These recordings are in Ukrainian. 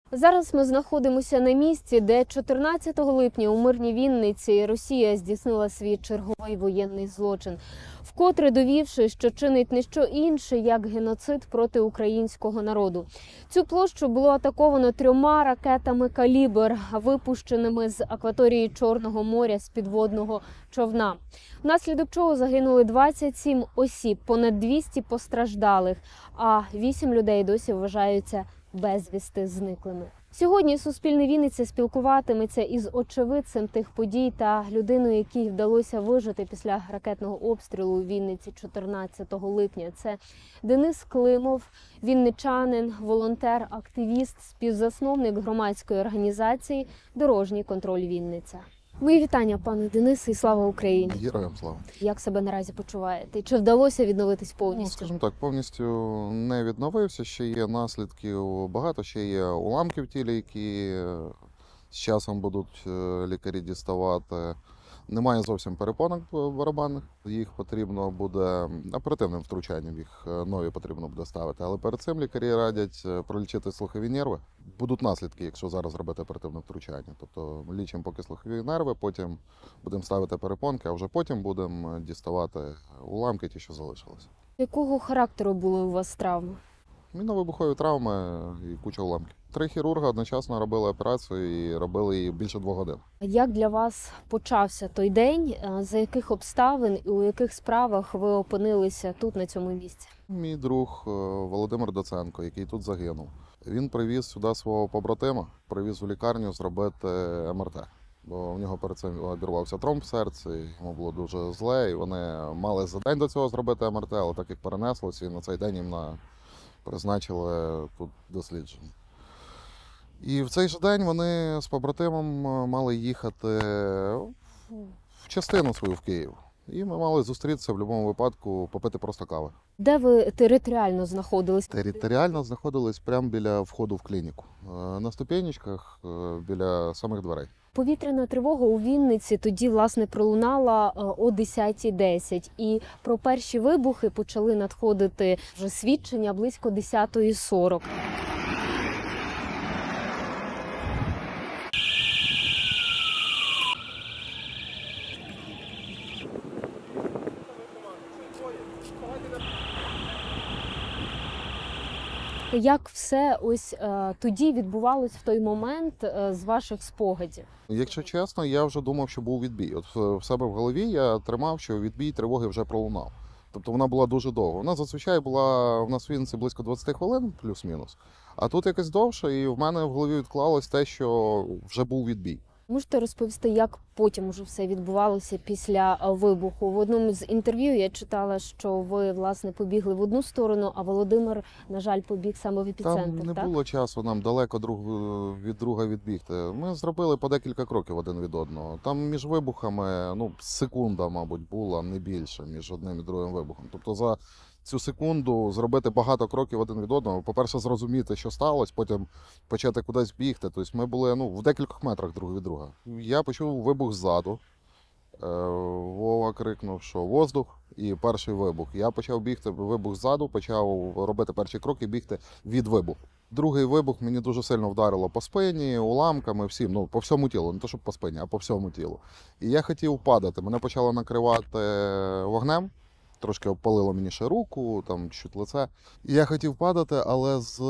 Зараз ми знаходимося на місці, де 14 липня у мирній Вінниці Росія здійснила свій черговий воєнний злочин, вкотре довівши, що чинить не що інше, як геноцид проти українського народу. Цю площу було атаковано 3 ракетами «Калібр», випущеними з акваторії Чорного моря з підводного човна. Внаслідок чого загинули 27 осіб, понад 200 постраждалих, а 8 людей досі вважаються безвісти зниклими. Сьогодні Суспільне Вінниця спілкуватиметься із очевидцем тих подій та людиною, якій вдалося вижити після ракетного обстрілу у Вінниці 14 липня. Це Денис Климов, вінничанин, волонтер, активіст, співзасновник громадської організації «Дорожній контроль Вінниця». Мої вітання, пане Денисе, і слава Україні! Героям слава! Як себе наразі почуваєте? Чи вдалося відновитись повністю? Ну, скажімо так, повністю не відновився, ще є наслідків багато, ще є уламки в тілі, які з часом будуть лікарі діставати. Немає зовсім перепонок барабанних, їх потрібно буде оперативним втручанням, їх нові потрібно буде ставити. Але перед цим лікарі радять пролічити слухові нерви. Будуть наслідки, якщо зараз робити оперативне втручання. Тобто лічимо поки слухові нерви, потім будемо ставити перепонки, а вже потім будемо діставати уламки, ті, що залишилися. Якого характеру були у вас травми? Мінно-вибухові травми і куча уламків. 3 хірурга одночасно робили операцію і робили її більше 2 годин. Як для вас почався той день? За яких обставин і у яких справах ви опинилися тут, на цьому місці? Мій друг Володимир Доценко, який тут загинув, він привіз сюди свого побратима, привіз у лікарню зробити МРТ. Бо в нього перед цим обірвався тромб в серці, йому було дуже зле, і вони мали за день до цього зробити МРТ, але так як перенеслося, і на цей день їм призначили тут дослідження. І в цей же день вони з побратимом мали їхати в частину свою в Київ. І ми мали зустрітися в будь-якому випадку, попити просто кави. Де ви територіально знаходились? Територіально знаходились прямо біля входу в клініку. На ступенечках біля самих дверей. Повітряна тривога у Вінниці тоді, власне, пролунала о 10:10. І про перші вибухи почали надходити вже свідчення близько 10:40. Як все ось тоді відбувалось в той момент з ваших спогадів? Якщо чесно, я вже думав, що був відбій. От в себе в голові я тримав, що відбій тривоги вже пролунав. Тобто вона була дуже довго. Вона зазвичай була в нас в Вінниці близько 20 хвилин, плюс-мінус. А тут якось довше, і в мене в голові відклалось те, що вже був відбій. Можете розповісти, як потім уже все відбувалося після вибуху? В одному з інтерв'ю я читала, що ви, власне, побігли в одну сторону, а Володимир, на жаль, побіг саме в епіцентр, Там не так? було часу нам далеко від друга відбігти. Ми зробили по декілька кроків один від одного. Там між вибухами, секунда, мабуть, була, не більше, між одним і другим вибухом. Тобто за цю секунду зробити багато кроків один від одного. По-перше, зрозуміти, що сталося, потім почати кудись бігти. Тобто ми були в декількох метрах друг від друга. Я почув вибух ззаду. Вова крикнув, що воздух, і перший вибух. Я почав бігти, вибух ззаду, почав робити перші кроки, бігти від вибуху. Другий вибух мені дуже сильно вдарило по спині, уламками, всім, по всьому тілу, не то, щоб по спині, а по всьому тілу. І я хотів падати, мене почало накривати вогнем. Трошки обпалило мені ще руку, там чуть лице. І я хотів падати, але з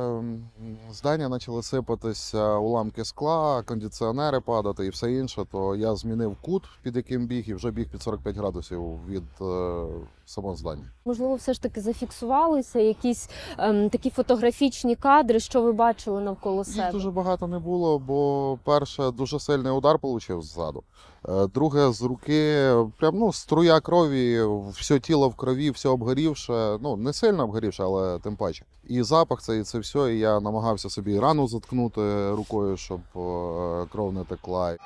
здання почали сипатися уламки скла, кондиціонери падати і все інше. То я змінив кут, під яким біг, і вже біг під 45 градусів від самого здання. Можливо, все ж таки зафіксувалися якісь такі фотографічні кадри, що ви бачили навколо себе? Їх дуже багато не було, бо перше, дуже сильний удар отримав ззаду. Друге, з руки, струя крові, все тіло в крові, все обгорівше, не сильно обгорівше, але тим паче. І запах це все, і я намагався собі рану заткнути рукою, щоб кров не текла.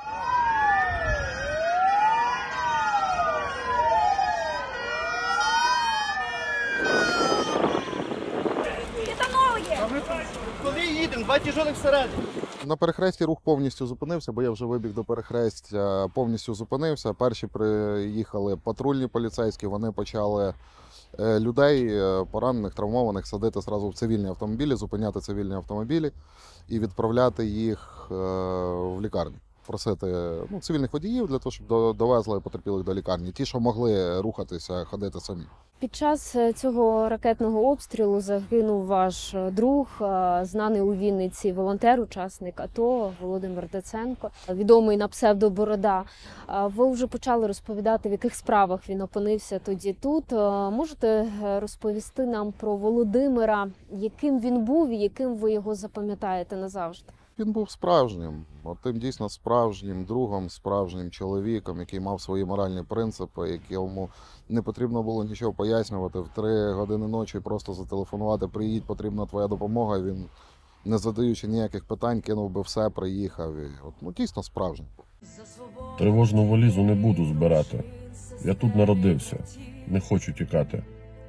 Коли їдемо, 2 тяжелих всередині. На перехресті рух повністю зупинився, бо я вже вибіг до перехрестя, повністю зупинився. Перші приїхали патрульні поліцейські, вони почали людей, поранених, травмованих, садити одразу в цивільні автомобілі, зупиняти цивільні автомобілі і відправляти їх в лікарню. Просити цивільних водіїв для того, щоб довезли потерпілих до лікарні. Ті, що могли рухатися, ходити самі. Під час цього ракетного обстрілу загинув ваш друг, знаний у Вінниці волонтер, учасник АТО Володимир Даценко, відомий на псевдо Борода. Ви вже почали розповідати, в яких справах він опинився тоді тут. Можете розповісти нам про Володимира, яким він був і яким ви його запам'ятаєте назавжди? Він був справжнім, тим дійсно справжнім другом, справжнім чоловіком, який мав свої моральні принципи, якому не потрібно було нічого пояснювати. В 3 години ночі просто зателефонувати, приїдь, потрібна твоя допомога. Він, не задаючи ніяких питань, кинув би все, приїхав. І, дійсно справжній. Тривожну валізу не буду збирати. Я тут народився, не хочу тікати.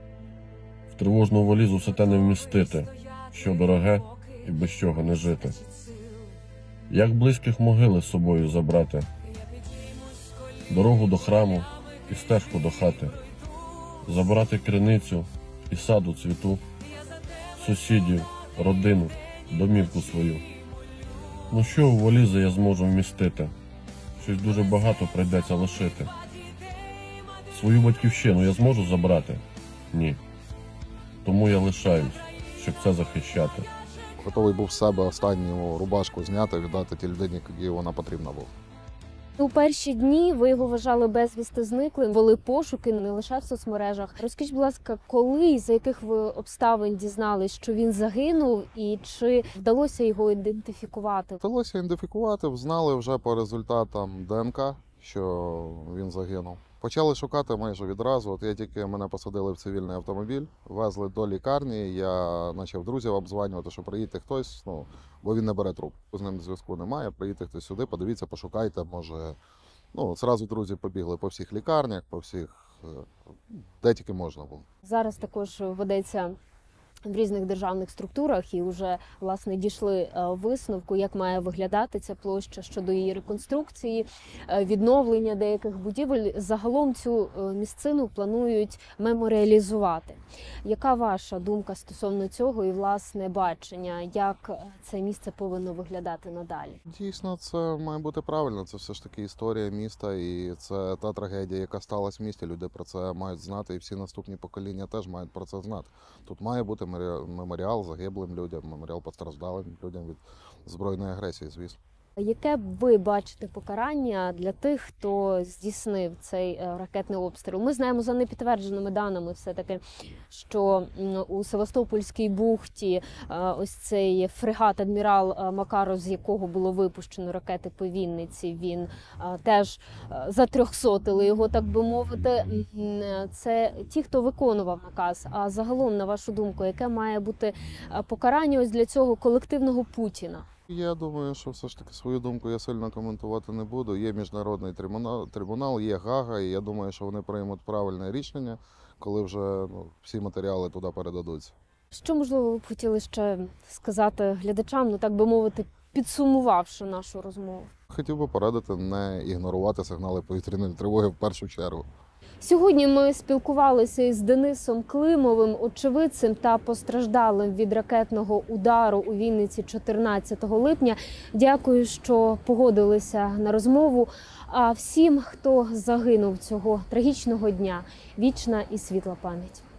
В тривожну валізу все те не вмістити, що дороге і без чого не жити. Як близьких могили з собою забрати, дорогу до храму і стежку до хати, забрати криницю і саду цвіту, сусідів, родину, домівку свою. Ну що у валізи я зможу вмістити? Щось дуже багато прийдеться лишити. Свою батьківщину я зможу забрати? Ні. Тому я лишаюсь, щоб це захищати. Готовий був з себе останню рубашку зняти, віддати тій людині, якій вона потрібна була. У перші дні ви його вважали безвісти зниклим, вели пошуки не лише в соцмережах. Розкажіть, будь ласка, коли і за яких ви обставин дізнались, що він загинув, і чи вдалося його ідентифікувати? Вдалося ідентифікувати, знали вже по результатам ДНК, що він загинув. Почали шукати майже відразу. От мене посадили в цивільний автомобіль, везли до лікарні, я почав друзів обдзванювати, що приїдьте хтось, бо він не бере трубку. З ним зв'язку немає, приїдьте хтось сюди, подивіться, пошукайте, може. Зразу друзі побігли по всіх лікарнях, по всіх, де тільки можна було. Зараз також ведеться в різних державних структурах і вже, власне, дійшли висновку, як має виглядати ця площа щодо її реконструкції, відновлення деяких будівель. Загалом цю місцину планують меморіалізувати. Яка ваша думка стосовно цього і, власне, бачення, як це місце повинно виглядати надалі? Дійсно, це має бути правильно. Це все ж таки історія міста, і це та трагедія, яка сталася в місті. Люди про це мають знати, і всі наступні покоління теж мають про це знати. Тут має бути меморіал загиблим людям, меморіал постраждалим людям від збройної агресії, звісно. Яке б ви бачите покарання для тих, хто здійснив цей ракетний обстріл? Ми знаємо за непідтвердженими даними все-таки, що у Севастопольській бухті ось цей фрегат «Адмірал Макаров», з якого було випущено ракети по Вінниці, він теж затрьохсотили його, так би мовити. Це ті, хто виконував наказ. А загалом, на вашу думку, яке має бути покарання ось для цього колективного Путіна? Я думаю, що все ж таки свою думку я сильно коментувати не буду. Є міжнародний трибунал, є Гага, і я думаю, що вони приймуть правильне рішення, коли вже всі матеріали туди передадуться. Що, можливо, ви б хотіли ще сказати глядачам, так би мовити, підсумувавши нашу розмову? Хотів би порадити не ігнорувати сигнали повітряної тривоги в першу чергу. Сьогодні ми спілкувалися із Денисом Климовим, очевидцем та постраждалим від ракетного удару у Вінниці 14 липня. Дякую, що погодилися на розмову. А всім, хто загинув цього трагічного дня, вічна і світла пам'ять.